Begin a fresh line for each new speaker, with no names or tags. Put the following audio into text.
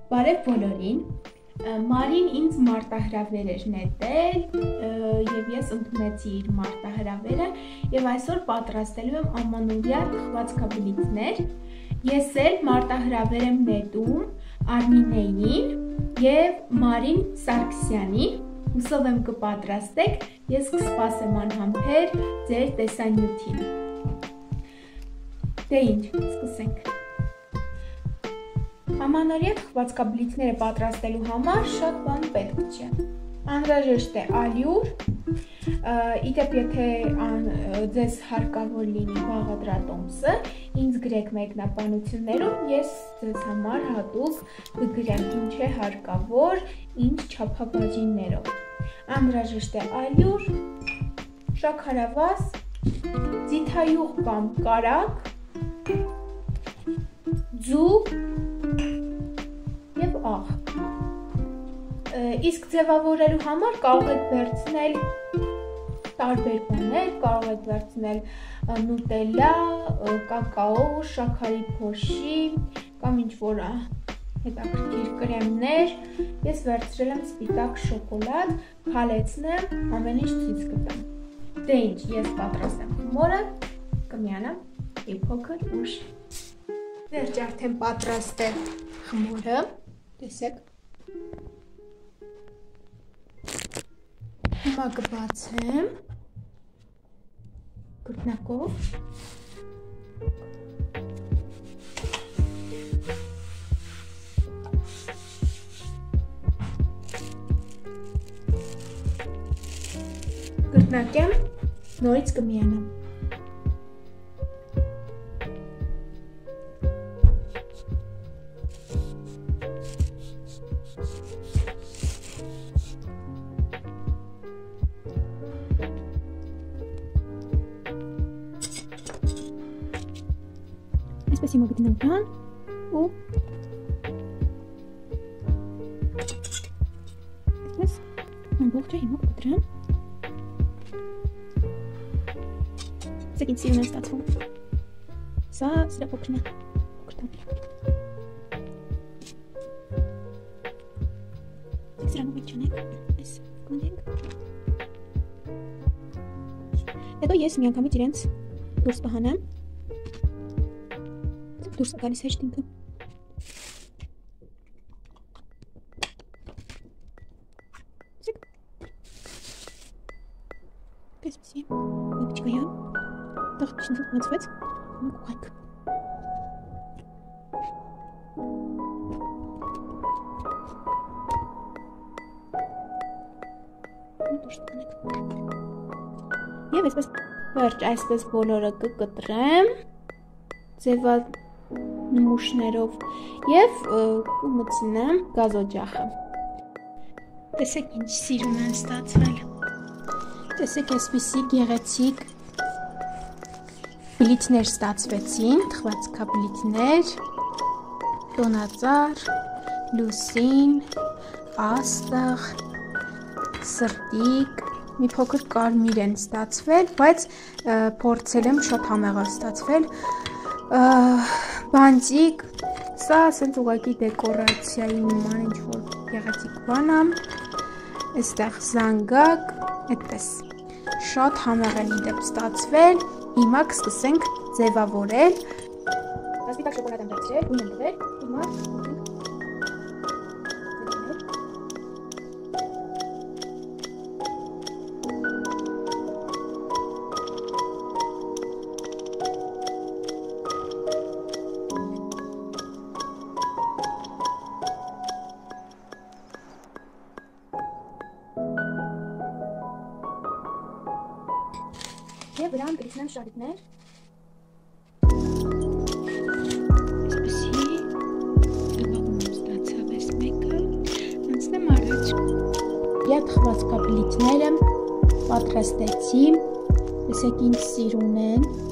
Բարև բոլորին, Մարին ինձ մարտահրավեր էր նետել և ես ընդունեցի իր մարտահրավերը և այսօր պատրաստելու եմ ամանորյա թխվածքաբլիթներ։ Ես էլ մարտահրավեր եմ նետում Արմինեին և Մարին Սարգսյանին, հուսով եմ կպատրաստեք, ես կսպասեմ անհամբեր ձեր տեսանյութին։ Դե ինչ, սկսենք։ Ամանորյա թխվածքաբլիթները պատրաստելու համար շատ բան պետք չէ։ Անհրաժեշտ է ալյուր, իդեպ եթե ձեզ հարկավոր լինի բաղադրատոմսը, ինձ գրեք մեկնաբանություններում, ես ձեզ համար հատուկ կգրեմ ինչ է հարկավոր, ինչ չափաբաժիններով։ Անհրաժեշտ է ալյուր, շաքարավազ, ձիթայուղ կամ կարագ, ձու և աղ։ Իսկ ձևավորելու համար կարող եք վերցնել տարբեր բաներ, կարող եք վերցնել նուտելլա, կակաո, շաքարի փոշի կամ ինչ-որ հետաքրքիր կրեմներ։ Ես վերցրել եմ սպիտակ շոկոլադ, քալեցնեմ, ամեն ինչ ցույց կտամ։ Դե ինչ, ես պատրաստեմ խմորը, կմիանամ մի փոքր ուշ։ Վերջ արդեն պատրաստ է խմորը, տեսեք։ Հիմա կբացեմ գռնակով։ Գռնակեմ, նորից կմիանամ։ Այսպես հիմա գտնեմ դրան ու այսպես ամբողջը հիմա կդրեմ։ Սեք ինձ սիրուն է ստացվում։ Սա սրա փոքրն է, փոքր տապլակ։ Սրանով ինչ անենք, այս կանենք։ Հետո ես միանգամից իրենց դուրս կհանեմ։ Դուրս է գալիս հեշտ ինքը։ Տեսպիսի, մոպիչկայան, տաղ չնցուկ մացվեց, հիմա կուղանք։ Դուրս տանեք։ Եվ այսպես վերջ, այսպես բոլորը կկտրեմ, նմուշներով և կմտցնեմ գազօջախը։ Տեսեք ինչ սիրուն են ստացվել։ Տեսեք այսպիսի գեղեցիկ բլիթներ ստացվեցին, թխվածքաբլիթներ, տոնածառ, լուսին, աստղ, սրտիկ, մի փոքր կարմիր են ստացվել, բայց փորձել եմ շատ համեղ է ստացվել։ Բանջիկ, սա ասենց ուղղակի դեկորացիայի նման ինչ-որ գեղեցիկ բան է, այստեղ զանգակ, այդպես, շատ համեղ են իդեպ ստացվել, հիմա կսկսենք ձևավորել, սպիտակ շոկոլադ եմ վերցրել, գույն եմ տվել, հիմա և վրան կրիցնեմ շարիկներ, այսպիսի ձևավորում ստացավ այս մեկը, անցնեմ առաջ։ Եվ թխվածքաբլիթները պատրաստեցի, տեսեք ինչ սիրուն են,